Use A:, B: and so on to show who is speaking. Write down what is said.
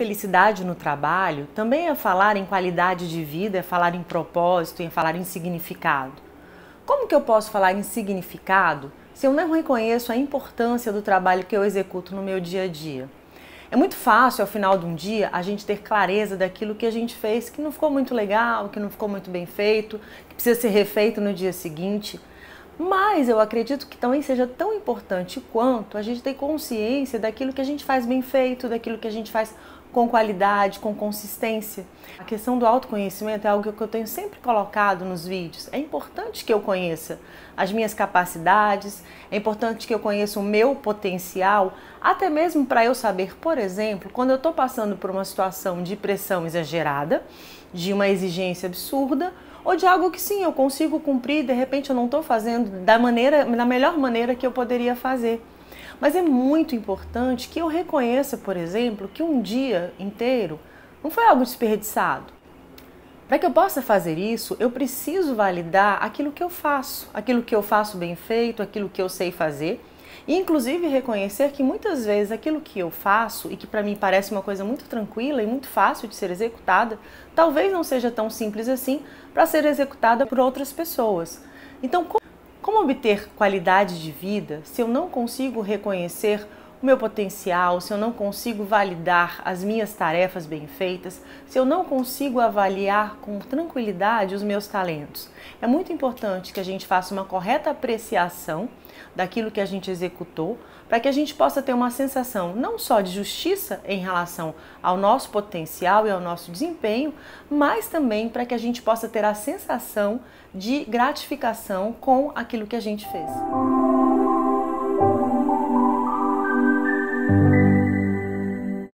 A: felicidade no trabalho também é falar em qualidade de vida, é falar em propósito, é falar em significado. Como que eu posso falar em significado se eu não reconheço a importância do trabalho que eu executo no meu dia a dia? É muito fácil, ao final de um dia, a gente ter clareza daquilo que a gente fez que não ficou muito legal, que não ficou muito bem feito, que precisa ser refeito no dia seguinte. Mas eu acredito que também seja tão importante quanto a gente ter consciência daquilo que a gente faz bem feito, daquilo que a gente faz com qualidade, com consistência. A questão do autoconhecimento é algo que eu tenho sempre colocado nos vídeos. É importante que eu conheça as minhas capacidades, é importante que eu conheça o meu potencial, até mesmo para eu saber, por exemplo, quando eu estou passando por uma situação de pressão exagerada, de uma exigência absurda, ou de algo que sim, eu consigo cumprir, de repente eu não estou fazendo da melhor maneira que eu poderia fazer. Mas é muito importante que eu reconheça, por exemplo, que um dia inteiro não foi algo desperdiçado. Para que eu possa fazer isso, eu preciso validar aquilo que eu faço bem feito, aquilo que eu sei fazer, e inclusive reconhecer que muitas vezes aquilo que eu faço, e que para mim parece uma coisa muito tranquila e muito fácil de ser executada, talvez não seja tão simples assim para ser executada por outras pessoas. Então, como obter qualidade de vida se eu não consigo reconhecer o meu potencial, se eu não consigo validar as minhas tarefas bem feitas, se eu não consigo avaliar com tranquilidade os meus talentos? É muito importante que a gente faça uma correta apreciação daquilo que a gente executou, para que a gente possa ter uma sensação não só de justiça em relação ao nosso potencial e ao nosso desempenho, mas também para que a gente possa ter a sensação de gratificação com aquilo que a gente fez.